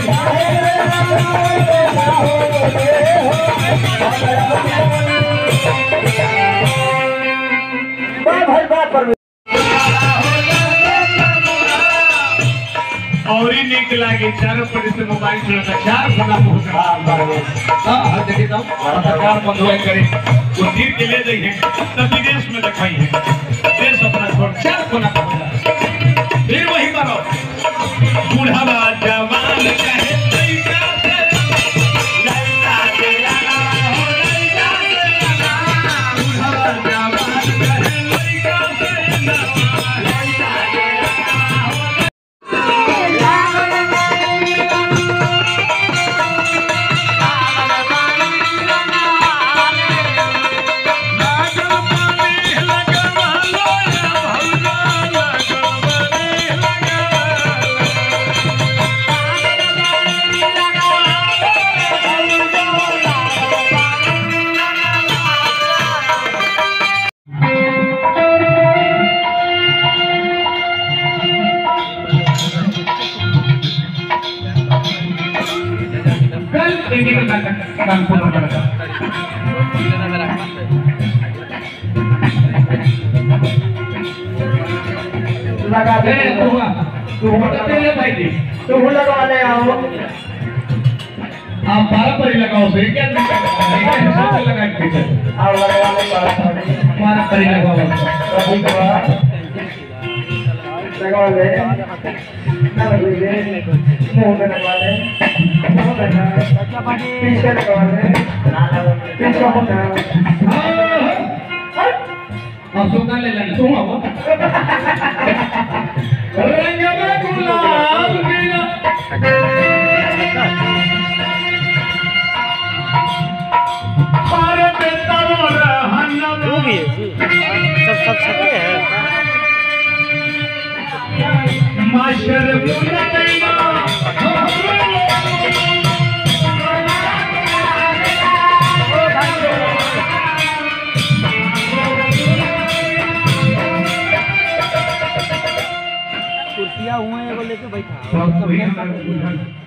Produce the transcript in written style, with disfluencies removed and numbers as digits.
और ही निक लागे चारों पर से मोबाइल चलता चार बना बहुत हां देखिए तो सरकार बंधुआ करे वो तीर के ले जाइए तब विदेश में दिखाई है देश अपना छोड़ चार बना फिर वही करो बूढ़ा जवान कहे लइका से लइका तेरा हो लइका से बूढ़ा जवान कहे लइका से ना लइका काम पूरा करता लगा दे तू होटल ले भाई जी तू लगा ले आओ आप पारंपरिक लगाओ से क्या लगा के आओ लगा ले पारंपरिक लगाओ अभी लगा ले ना ले मुंह में लगा ले पीछे लगा ले पीछे होना अब सुना ले लेना तुम अब रंग में गुलाल गिरा अरे बेटा रहना वो भी है सब सके है माशर बुलाएगा कुर्सियां हुए हैं वो लेके बैठा